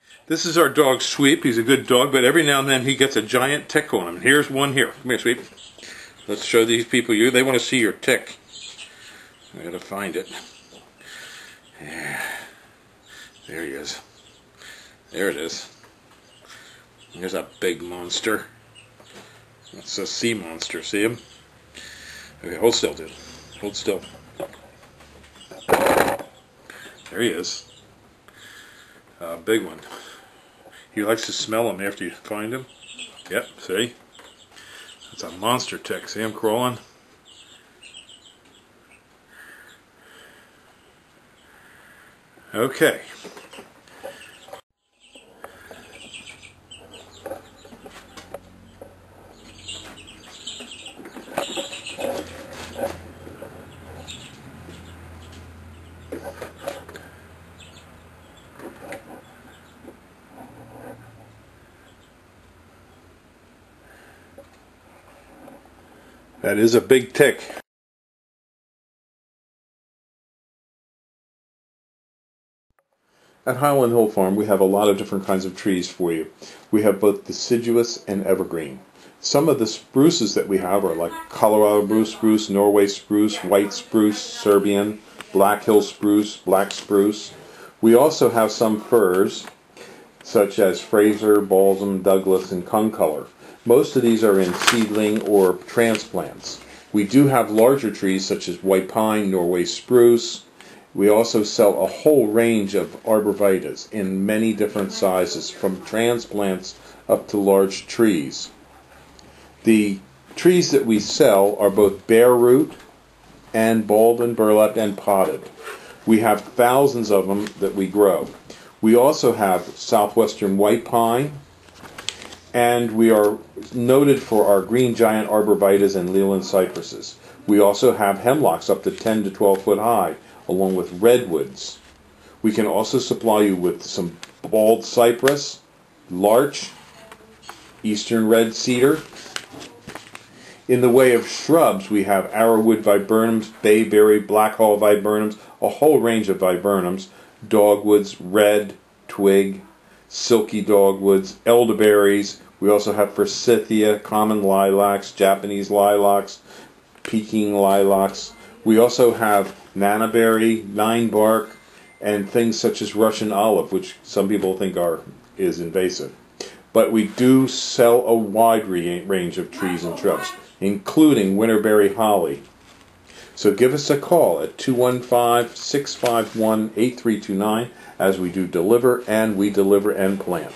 This is our dog Sweep. He's a good dog, but every now and then he gets a giant tick on him. Here's one here. Come here, Sweep. Let's show these people you. They want to see your tick. I gotta find it. Yeah. There he is. There it is. There's a big monster. That's a sea monster. See him? Okay, hold still, dude. Hold still. There he is. Big one. He likes to smell them after you find him. Yep, see? That's a monster tick. See him crawling? Okay. That is a big tick. At Highland Hill Farm, we have a lot of different kinds of trees for you. We have both deciduous and evergreen. Some of the spruces that we have are like Colorado blue spruce, Norway spruce, white spruce, Serbian, Black Hill spruce, black spruce. We also have some firs, such as Fraser, balsam, Douglas, and concolor. Most of these are in seedling or transplants. We do have larger trees such as white pine, Norway spruce. We also sell a whole range of arborvitaes in many different sizes, from transplants up to large trees. The trees that we sell are both bare root and balled and burlapped and potted. We have thousands of them that we grow. We also have southwestern white pine, and we are noted for our green giant arborvitaes and Leland cypresses. We also have hemlocks up to 10 to 12 foot high, along with redwoods. We can also supply you with some bald cypress, larch, eastern red cedar. In the way of shrubs, we have arrowwood viburnums, bayberry, blackhaw viburnums, a whole range of viburnums, dogwoods, red, twig, silky dogwoods, elderberries. We also have forsythia, common lilacs, Japanese lilacs, Peking lilacs. We also have nannyberry, ninebark, and things such as Russian olive, which some people think is invasive. But we do sell a wide range of trees and shrubs, including winterberry holly. So give us a call at 215-651-8329 as we do deliver, and we deliver and plant.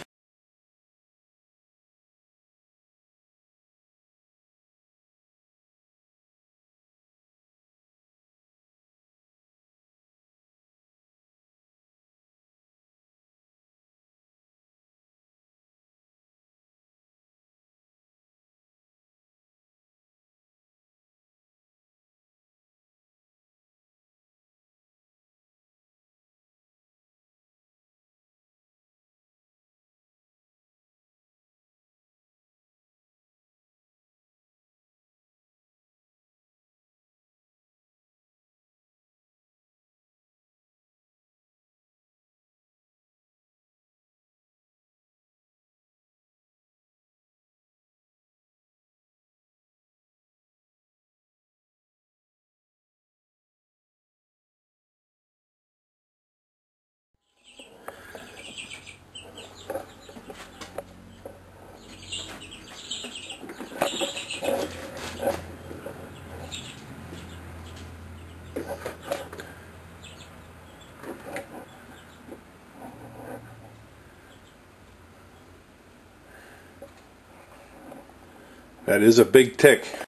That is a big tick.